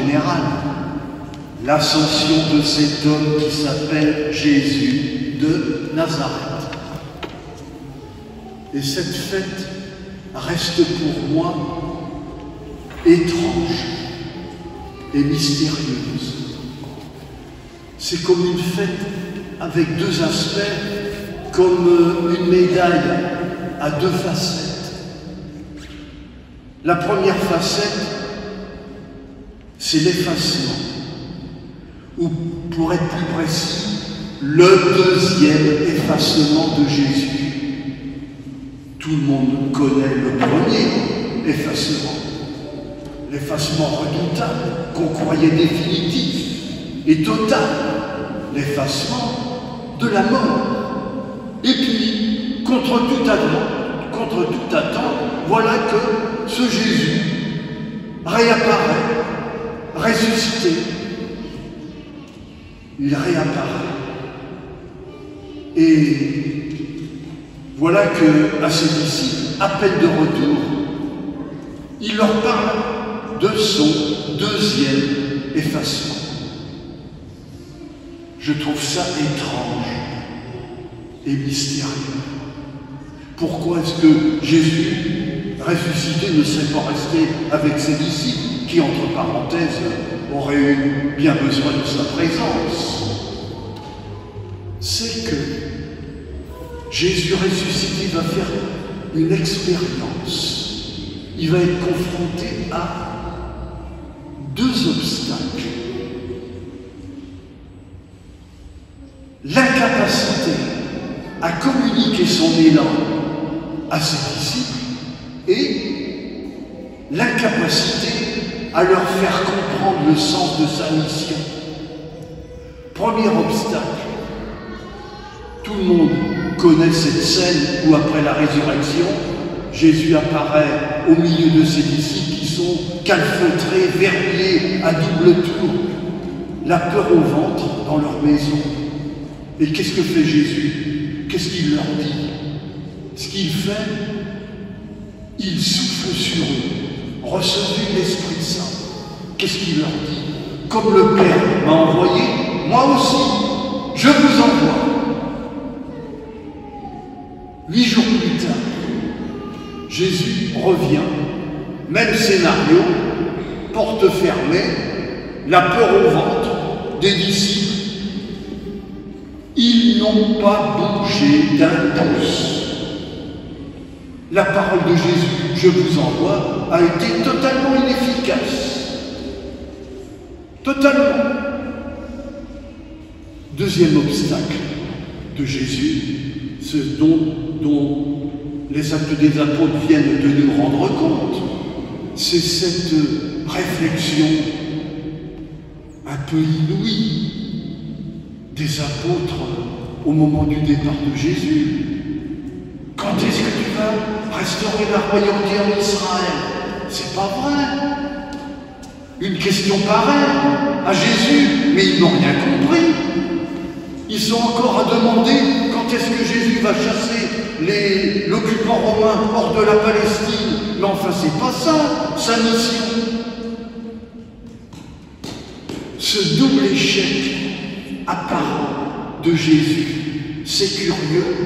général, l'ascension de cet homme qui s'appelle Jésus de Nazareth. Et cette fête reste pour moi étrange et mystérieuse. C'est comme une fête avec deux aspects, comme une médaille à deux facettes. La première facette, c'est l'effacement, ou pour être plus précis, le deuxième effacement de Jésus. Tout le monde connaît le premier effacement, l'effacement redoutable qu'on croyait définitif et total, l'effacement de la mort. Et puis, contre toute attente, voilà que ce Jésus réapparaît, ressuscité. Il réapparaît. Et voilà que, à ses disciples, à peine de retour, il leur parle de son deuxième effacement. Je trouve ça étrange et mystérieux. Pourquoi est-ce que Jésus, ressuscité, ne serait pas resté avec ses disciples, qui, entre parenthèses, auraient eu bien besoin de sa présence? C'est que Jésus ressuscité va faire une expérience. Il va être confronté à deux obstacles. L'incapacité à communiquer son élan à ses disciples et l'incapacité à leur faire comprendre le sens de sa mission. Premier obstacle. Tout le monde connaît cette scène où, après la résurrection, Jésus apparaît au milieu de ses disciples qui sont calfeutrés, verrouillés à double tour, la peur au ventre dans leur maison. Et qu'est-ce que fait Jésus? Qu'est-ce qu'il leur dit? Ce qu'il fait, il souffle sur eux. Recevez l'Esprit Saint. Qu'est-ce qu'il leur dit? Comme le Père m'a envoyé, moi aussi, je vous envoie. 8 jours plus tard, Jésus revient, même scénario, porte fermée, la peur au ventre des disciples. Ils n'ont pas bougé d'un pouce. La parole de Jésus, je vous envoie, a été totalement inefficace. Totalement. Deuxième obstacle de Jésus, ce dont les actes des apôtres viennent de nous rendre compte, c'est cette réflexion un peu inouïe des apôtres au moment du départ de Jésus. Quand est-ce que tu vas restaurer la royauté en Israël? C'est pas vrai. Une question pareille à Jésus, mais ils n'ont rien compris. Ils sont encore à demander quand est-ce que Jésus va chasser l'occupant romain hors de la Palestine. Mais enfin, c'est pas ça, sa mission. Ce double échec apparent de Jésus, c'est curieux,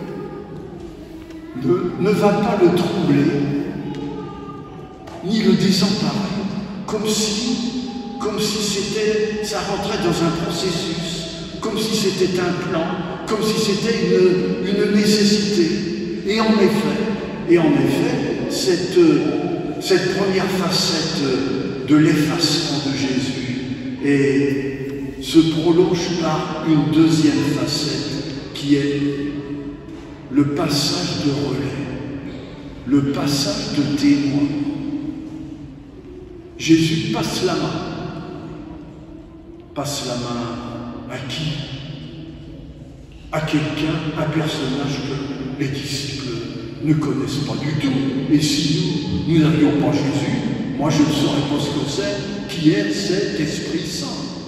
ne va pas le troubler, ni le désemparer, comme si ça rentrait dans un processus, comme si c'était un plan, comme si c'était une nécessité. Et en effet, cette première facette de l'effacement de Jésus se prolonge par une deuxième facette qui est le passage de relais, le passage de témoin. Jésus passe la main. Passe la main à qui? À quelqu'un, un personnage que les disciples ne connaissent pas du tout. Et si nous n'avions pas Jésus, moi je ne saurais pas ce que c'est, qui est cet Esprit Saint.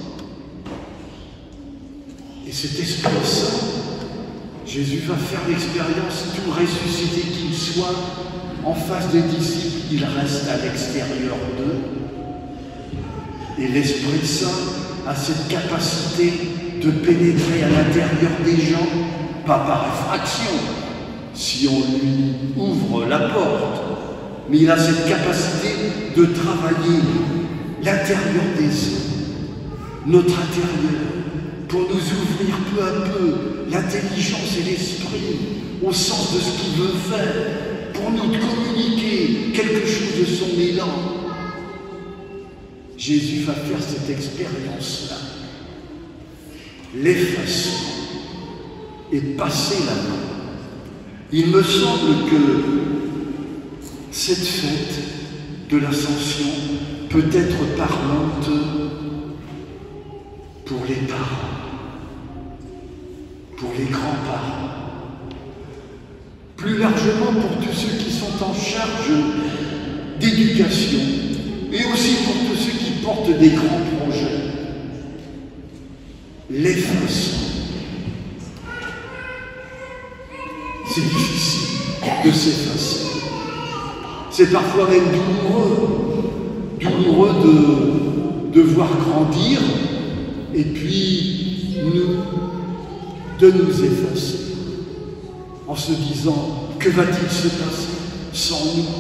Et cet Esprit Saint, Jésus va faire l'expérience, tout ressuscité qu'il soit, en face des disciples, il reste à l'extérieur d'eux. Et l'Esprit Saint a cette capacité de pénétrer à l'intérieur des gens, pas par effraction, si on lui ouvre la porte, mais il a cette capacité de travailler l'intérieur des hommes, notre intérieur, pour nous ouvrir peu à peu l'intelligence et l'esprit au sens de ce qu'il veut faire, pour nous communiquer quelque chose de son élan. Jésus va faire cette expérience-là, l'effacement et passer la main. Il me semble que cette fête de l'Ascension peut être parlante pour les parents, pour les grands-parents, plus largement pour tous ceux qui sont en charge d'éducation, et aussi pour tous ceux qui portent des grands projets. L'effacement. C'est difficile de s'effacer. C'est parfois même douloureux de voir grandir et puis de nous effacer en se disant que va-t-il se passer sans nous?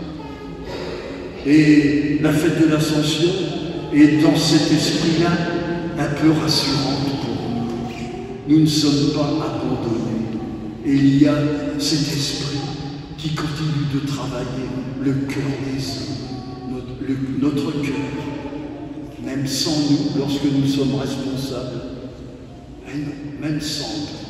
Et la fête de l'Ascension est dans cet esprit-là un peu rassurante pour nous. Nous ne sommes pas abandonnés. Et il y a cet esprit qui continue de travailler le cœur des hommes, notre cœur, même sans nous, lorsque nous sommes responsables, même sans nous.